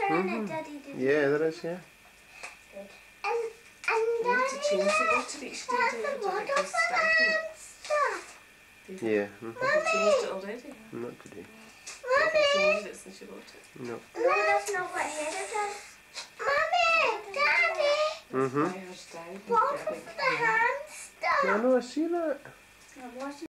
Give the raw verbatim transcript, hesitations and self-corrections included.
water mm-hmm. in it, Daddy, did you? Yeah, there is, yeah. Good. And, and you Daddy, need to change the water each day, the water for the hamster. Yeah. Mm-hmm. Have you changed it already? Not today. Have you changed it since you bought it? No. No, that's not what here it is. Mummy, Daddy. Mm-hmm. That's why hers died. Water for the hamster. I know, I see that. I wasn't